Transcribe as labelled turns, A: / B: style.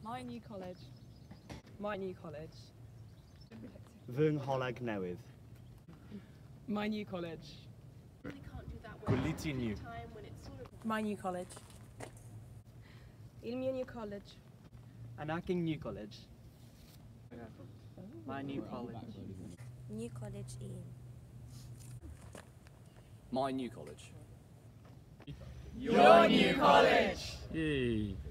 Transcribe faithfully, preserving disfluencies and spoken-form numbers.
A: My new college. My new college.
B: Fy ngholeg newydd.
A: My new college.
C: Gwyliti new.
A: My new college.
D: Il mio new college.
B: Anaking new college.
E: My new college.
F: New college in.
C: My new college.
G: Your new college!
C: Yay!